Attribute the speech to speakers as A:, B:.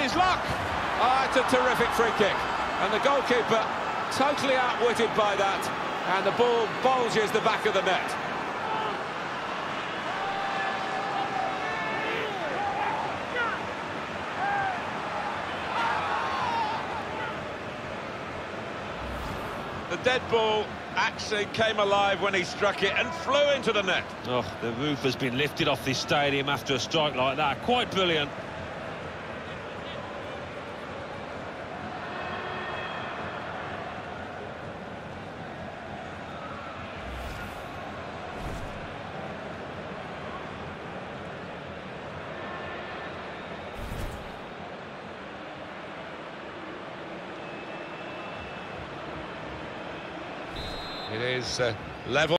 A: his luck. Ah, it's a terrific free kick. And the goalkeeper totally outwitted by that. And the ball bulges the back of the net. The dead ball actually came alive when he struck it and flew into the net.
B: Oh, the roof has been lifted off this stadium after a strike like that. Quite brilliant.
A: It is level.